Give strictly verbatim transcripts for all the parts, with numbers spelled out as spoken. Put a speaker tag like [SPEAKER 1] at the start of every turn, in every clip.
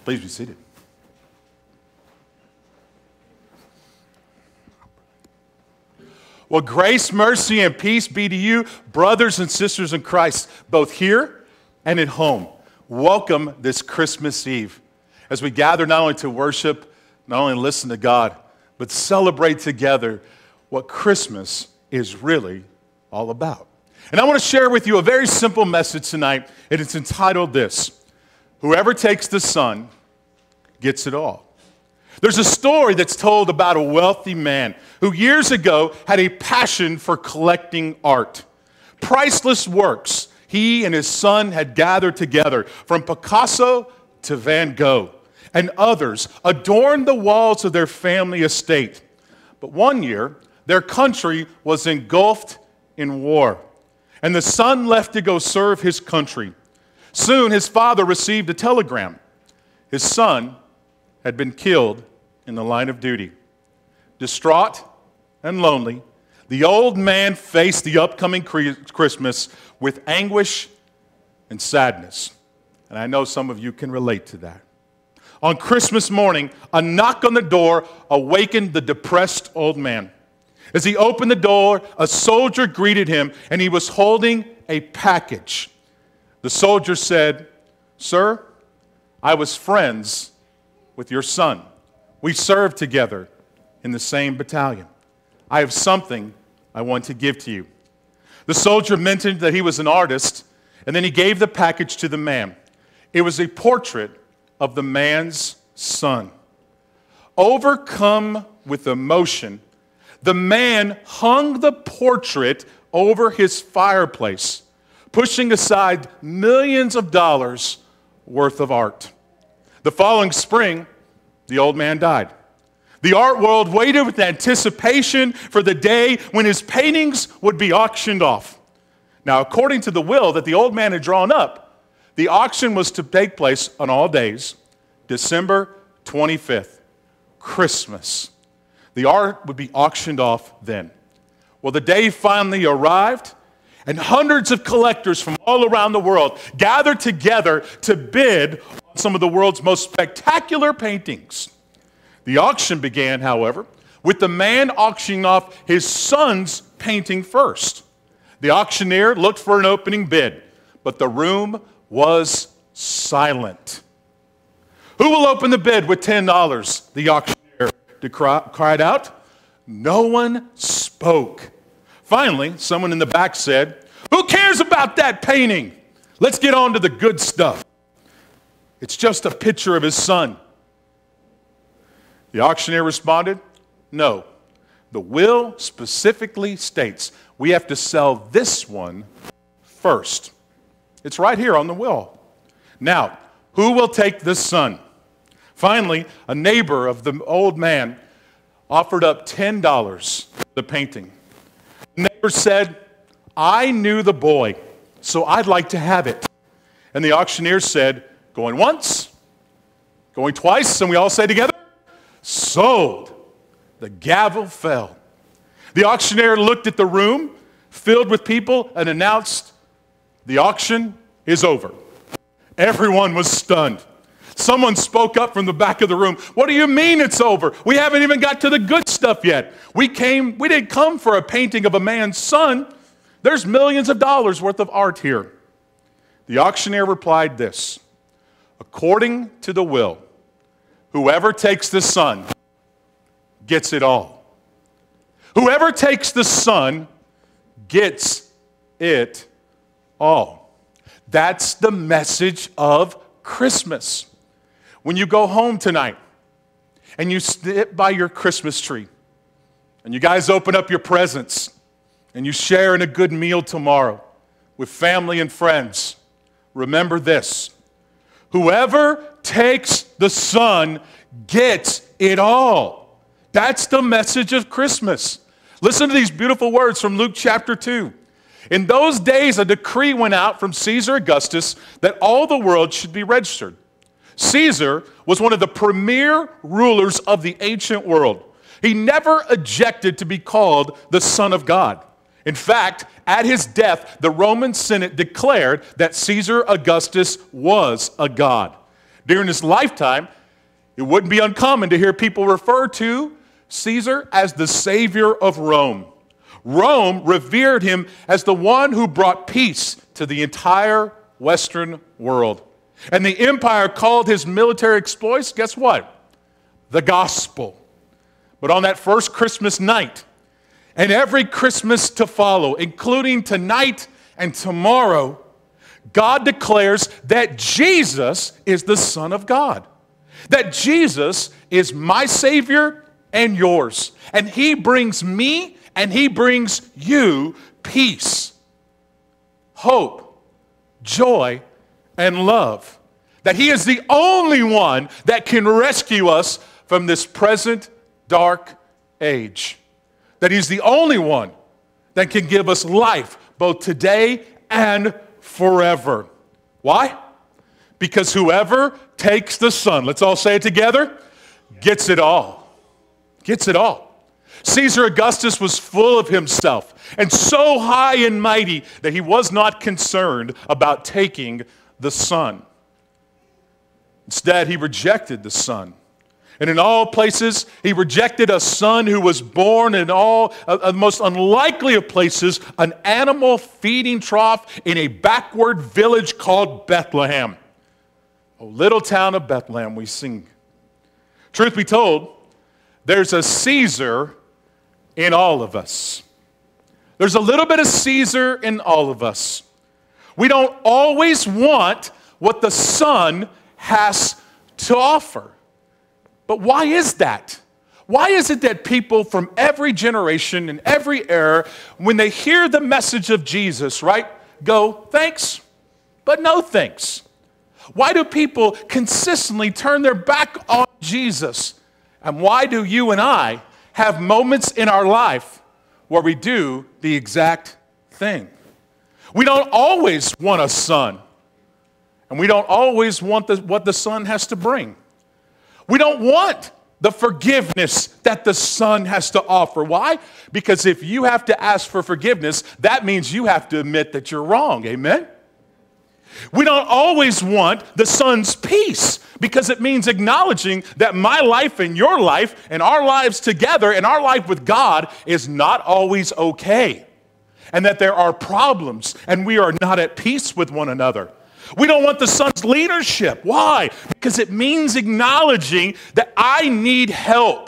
[SPEAKER 1] Please be seated. Well, grace, mercy, and peace be to you, brothers and sisters in Christ, both here and at home. Welcome this Christmas Eve as we gather not only to worship, not only listen to God, but celebrate together what Christmas is really all about. And I want to share with you a very simple message tonight, and it's entitled this: Whoever takes the Son gets it all. There's a story that's told about a wealthy man who years ago had a passion for collecting art. Priceless works he and his son had gathered together, from Picasso to Van Gogh, and others adorned the walls of their family estate. But one year, their country was engulfed in war, and the son left to go serve his country. Soon his father received a telegram. His son had been killed in the line of duty. Distraught and lonely, the old man faced the upcoming Christmas with anguish and sadness. And I know some of you can relate to that. On Christmas morning, a knock on the door awakened the depressed old man. As he opened the door, a soldier greeted him, and he was holding a package. The soldier said, "Sir, I was friends with your son. We served together in the same battalion. I have something I want to give to you." The soldier mentioned that he was an artist, and then he gave the package to the man. It was a portrait of the man's son. Overcome with emotion, the man hung the portrait over his fireplace, pushing aside millions of dollars worth of art. The following spring, the old man died. The art world waited with anticipation for the day when his paintings would be auctioned off. Now, according to the will that the old man had drawn up, the auction was to take place on all days, December twenty-fifth, Christmas. The art would be auctioned off then. Well, the day finally arrived, and hundreds of collectors from all around the world gathered together to bid on some of the world's most spectacular paintings. The auction began, however, with the man auctioning off his son's painting first. The auctioneer looked for an opening bid, but the room was silent. "Who will open the bid with ten dollars? The auctioneer cried out. No one spoke. Finally, someone in the back said, "Who cares about that painting? Let's get on to the good stuff. It's just a picture of his son." The auctioneer responded, "No, the will specifically states we have to sell this one first. It's right here on the will. Now, who will take this son?" Finally, a neighbor of the old man offered up ten dollars for the painting. The neighbor said, "I knew the boy, so I'd like to have it." And the auctioneer said, "Going once, going twice," and we all say together, "Sold." The gavel fell. The auctioneer looked at the room filled with people and announced, "The auction is over." Everyone was stunned. Someone spoke up from the back of the room. "What do you mean it's over? We haven't even got to the good stuff yet. We came, we didn't come for a painting of a man's son. There's millions of dollars worth of art here." The auctioneer replied this: "According to the will, whoever takes the son gets it all. Whoever takes the son gets it all." That's the message of Christmas. When you go home tonight and you sit by your Christmas tree and you guys open up your presents and you share in a good meal tomorrow with family and friends, remember this: whoever takes the son gets it all. That's the message of Christmas. Listen to these beautiful words from Luke chapter two. "In those days, a decree went out from Caesar Augustus that all the world should be registered. Caesar was one of the premier rulers of the ancient world. He never objected to be called the Son of God. In fact, at his death, the Roman Senate declared that Caesar Augustus was a god. During his lifetime, it wouldn't be uncommon to hear people refer to Caesar as the savior of Rome. Rome revered him as the one who brought peace to the entire Western world. And the empire called his military exploits, guess what? The gospel. But on that first Christmas night, and every Christmas to follow, including tonight and tomorrow, God declares that Jesus is the Son of God. That Jesus is my Savior and yours. And He brings me and He brings you peace, hope, joy, and love. That He is the only one that can rescue us from this present dark age. That He's the only one that can give us life both today and forever. Why? Because whoever takes the Son, let's all say it together, gets it all. Gets it all. Caesar Augustus was full of himself and so high and mighty that he was not concerned about taking the Son. Instead, he rejected the Son. And in all places, he rejected a son who was born in all uh, the most unlikely of places, an animal feeding trough in a backward village called Bethlehem. Oh, little town of Bethlehem, we sing. Truth be told, there's a Caesar in all of us. There's a little bit of Caesar in all of us. We don't always want what the Son has to offer. But why is that? Why is it that people from every generation and every era, when they hear the message of Jesus, right, go, thanks, but no thanks? Why do people consistently turn their back on Jesus? And why do you and I have moments in our life where we do the exact thing? We don't always want a son, and we don't always want the, what the Son has to bring. We don't want the forgiveness that the Son has to offer. Why? Because if you have to ask for forgiveness, that means you have to admit that you're wrong. Amen? We don't always want the Son's peace because it means acknowledging that my life and your life and our lives together and our life with God is not always okay, and that there are problems and we are not at peace with one another. We don't want the Son's leadership. Why? Because it means acknowledging that I need help,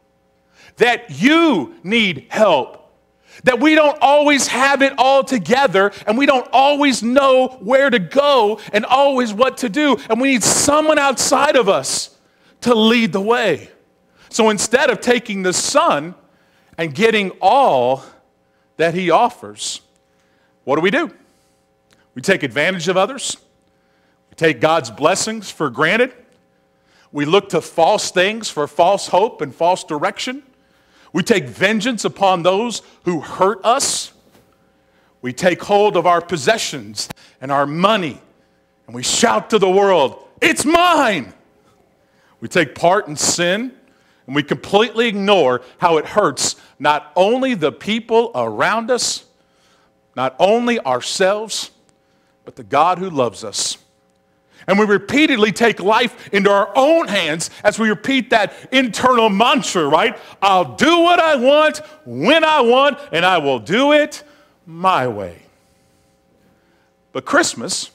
[SPEAKER 1] that you need help, that we don't always have it all together, and we don't always know where to go and always what to do, and we need someone outside of us to lead the way. So instead of taking the Son and getting all that He offers, what do we do? We take advantage of others. Take God's blessings for granted. We look to false things for false hope and false direction. We take vengeance upon those who hurt us. We take hold of our possessions and our money, and we shout to the world, "It's mine!" We take part in sin, and we completely ignore how it hurts not only the people around us, not only ourselves, but the God who loves us. And we repeatedly take life into our own hands as we repeat that internal mantra, right? I'll do what I want, when I want, and I will do it my way. But Christmas,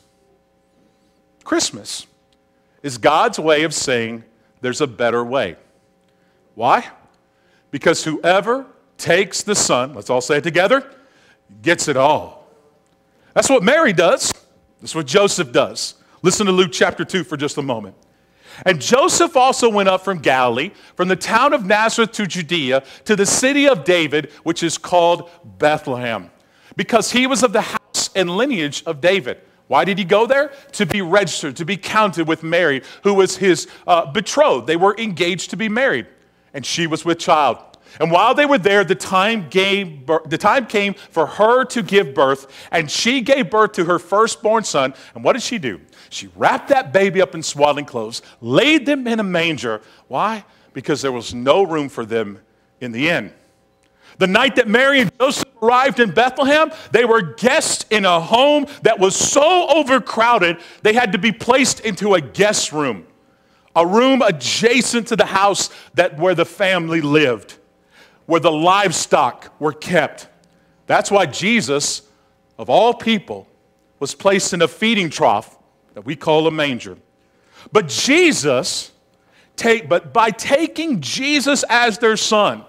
[SPEAKER 1] Christmas is God's way of saying there's a better way. Why? Because whoever takes the Son, let's all say it together, gets it all. That's what Mary does. That's what Joseph does. Listen to Luke chapter two for just a moment. And Joseph also went up from Galilee, from the town of Nazareth to Judea, to the city of David, which is called Bethlehem, because he was of the house and lineage of David. Why did he go there? To be registered, to be counted with Mary, who was his uh, betrothed. They were engaged to be married, and she was with child. And while they were there, the time, gave, the time came for her to give birth, and she gave birth to her firstborn son. And what did she do? She wrapped that baby up in swaddling clothes, laid them in a manger. Why? Because there was no room for them in the inn. The night that Mary and Joseph arrived in Bethlehem, they were guests in a home that was so overcrowded, they had to be placed into a guest room. a room adjacent to the house that where the family lived, where the livestock were kept. That's why Jesus, of all people, was placed in a feeding trough that we call a manger. But Jesus, take, but by taking Jesus as their son,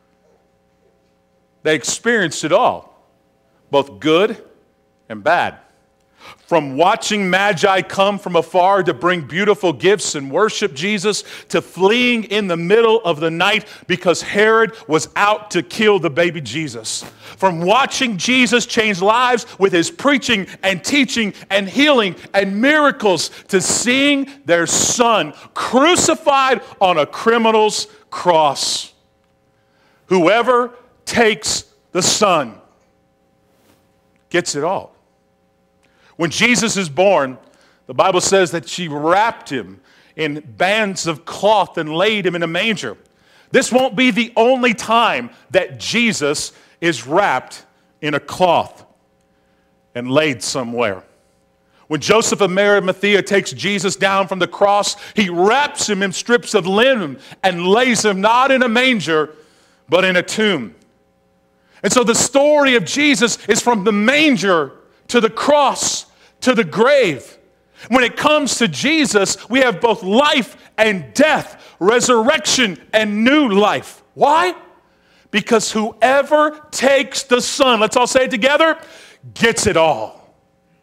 [SPEAKER 1] they experienced it all, both good and bad. From watching magi come from afar to bring beautiful gifts and worship Jesus, to fleeing in the middle of the night because Herod was out to kill the baby Jesus. From watching Jesus change lives with his preaching and teaching and healing and miracles, to seeing their son crucified on a criminal's cross. Whoever takes the son gets it all. When Jesus is born, the Bible says that she wrapped him in bands of cloth and laid him in a manger. This won't be the only time that Jesus is wrapped in a cloth and laid somewhere. When Joseph of Arimathea takes Jesus down from the cross, he wraps him in strips of linen and lays him not in a manger, but in a tomb. And so the story of Jesus is from the manger to the cross, to the grave. When it comes to Jesus, we have both life and death, resurrection and new life. Why? Because whoever takes the Son, let's all say it together, gets it all.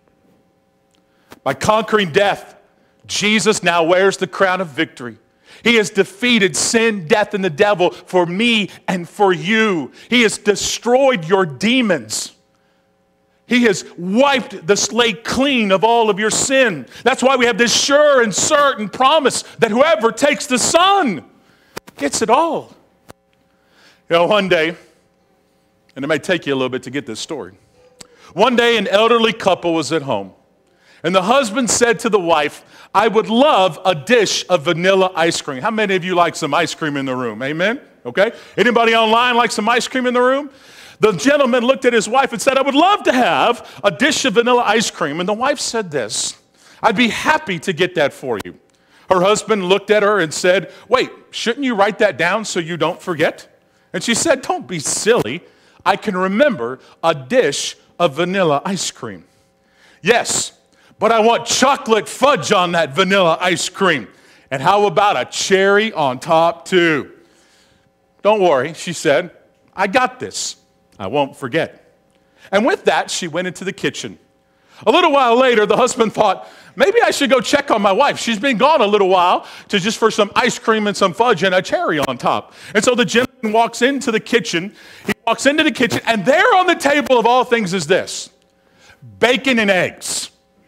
[SPEAKER 1] By conquering death, Jesus now wears the crown of victory. He has defeated sin, death, and the devil for me and for you. He has destroyed your demons. He has wiped the slate clean of all of your sin. That's why we have this sure and certain promise that whoever takes the Son gets it all. You know, one day, and it may take you a little bit to get this story. One day, an elderly couple was at home, and the husband said to the wife, "I would love a dish of vanilla ice cream." How many of you like some ice cream in the room? Amen? Okay. Anybody online like some ice cream in the room? The gentleman looked at his wife and said, "I would love to have a dish of vanilla ice cream." And the wife said this, "I'd be happy to get that for you." Her husband looked at her and said, "Wait, shouldn't you write that down so you don't forget?" And she said, "Don't be silly. I can remember a dish of vanilla ice cream." "Yes, but I want chocolate fudge on that vanilla ice cream. And how about a cherry on top too?" "Don't worry," she said. "I got this. I won't forget." And with that, she went into the kitchen. A little while later, the husband thought, maybe I should go check on my wife. She's been gone a little while to just for some ice cream and some fudge and a cherry on top. And so the gentleman walks into the kitchen. He walks into the kitchen, and there on the table of all things is this: bacon and eggs.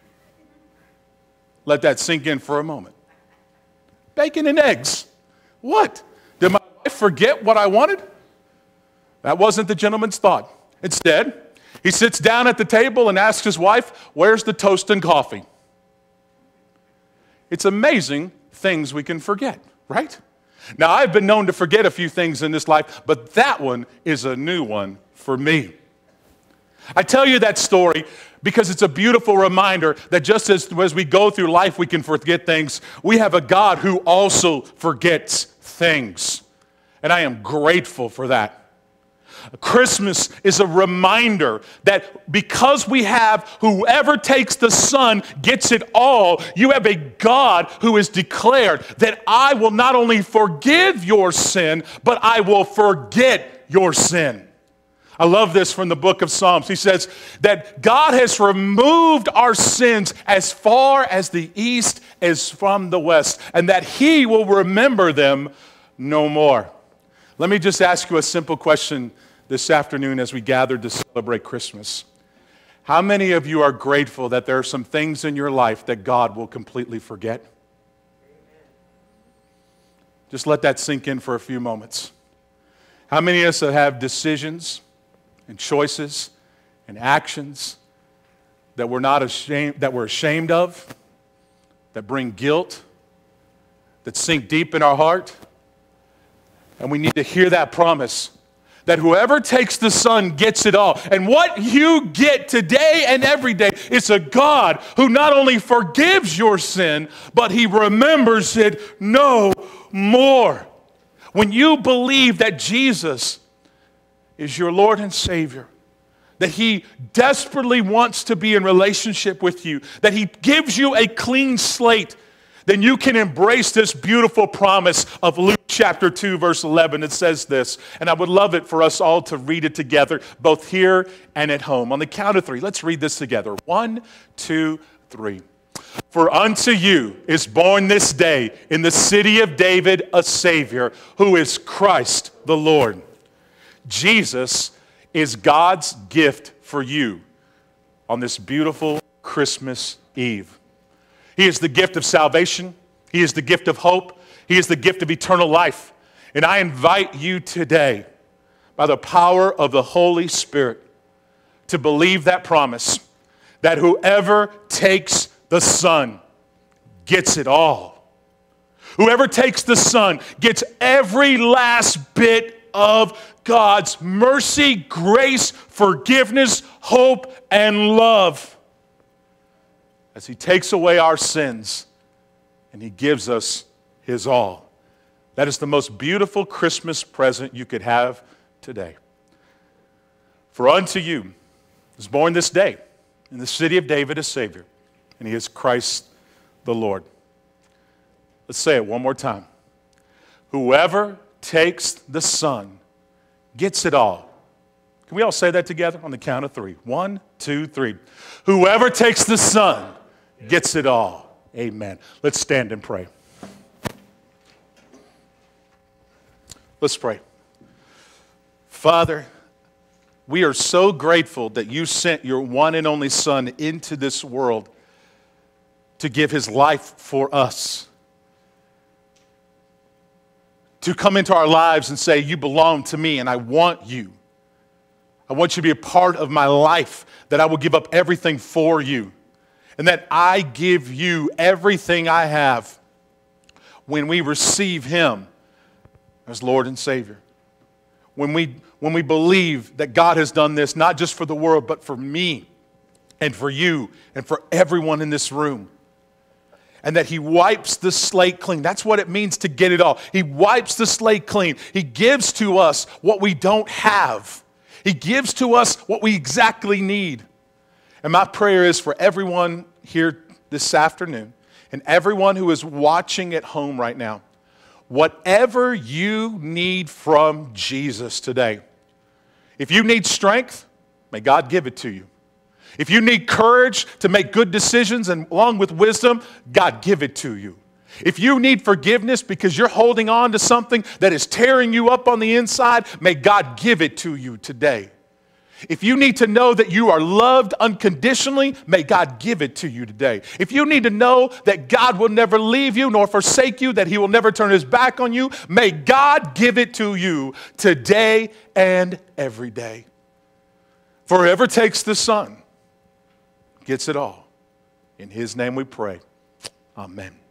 [SPEAKER 1] Let that sink in for a moment. Bacon and eggs. What? Did my wife forget what I wanted? That wasn't the gentleman's thought. Instead, he sits down at the table and asks his wife, "Where's the toast and coffee?" It's amazing things we can forget, right? Now, I've been known to forget a few things in this life, but that one is a new one for me. I tell you that story because it's a beautiful reminder that just as, as we go through life, we can forget things. We have a God who also forgets things. And I am grateful for that. Christmas is a reminder that because we have whoever takes the Son gets it all, you have a God who has declared that I will not only forgive your sin, but I will forget your sin. I love this from the book of Psalms. He says that God has removed our sins as far as the east is from the west, and that he will remember them no more. Let me just ask you a simple question this afternoon as we gathered to celebrate Christmas. How many of you are grateful that there are some things in your life that God will completely forget? Just let that sink in for a few moments. How many of us have decisions and choices and actions that we're not ashamed, that we're ashamed of, that bring guilt, that sink deep in our heart? And we need to hear that promise that whoever takes the Son gets it all. And what you get today and every day is a God who not only forgives your sin, but he remembers it no more. When you believe that Jesus is your Lord and Savior, that he desperately wants to be in relationship with you, that he gives you a clean slate, then you can embrace this beautiful promise of Luke chapter two, verse eleven. It says this, and I would love it for us all to read it together, both here and at home. On the count of three, let's read this together. One, two, three. For unto you is born this day in the city of David a Savior, who is Christ the Lord. Jesus is God's gift for you on this beautiful Christmas Eve. He is the gift of salvation. He is the gift of hope. He is the gift of eternal life. And I invite you today, by the power of the Holy Spirit, to believe that promise, that whoever takes the Son gets it all. Whoever takes the Son gets every last bit of God's mercy, grace, forgiveness, hope, and love as he takes away our sins and he gives us his all. That is the most beautiful Christmas present you could have today. For unto you is born this day in the city of David a Savior, and he is Christ the Lord. Let's say it one more time. Whoever takes the Son gets it all. Can we all say that together on the count of three? One, two, three. Whoever takes the Son gets it all. Amen. Let's stand and pray. Let's pray. Father, we are so grateful that you sent your one and only Son into this world to give his life for us, to come into our lives and say, you belong to me and I want you. I want you to be a part of my life, that I will give up everything for you, and that I give you everything I have when we receive him as Lord and Savior. When we, when we believe that God has done this, not just for the world, but for me and for you and for everyone in this room. And that he wipes the slate clean. That's what it means to get it all. He wipes the slate clean. He gives to us what we don't have. He gives to us what we exactly need. And my prayer is for everyone here this afternoon and everyone who is watching at home right now, whatever you need from Jesus today. If you need strength, may God give it to you. If you need courage to make good decisions and along with wisdom, God give it to you. If you need forgiveness because you're holding on to something that is tearing you up on the inside, may God give it to you today. If you need to know that you are loved unconditionally, may God give it to you today. If you need to know that God will never leave you nor forsake you, that he will never turn his back on you, may God give it to you today and every day. For whoever takes the Son gets it all. In his name we pray. Amen.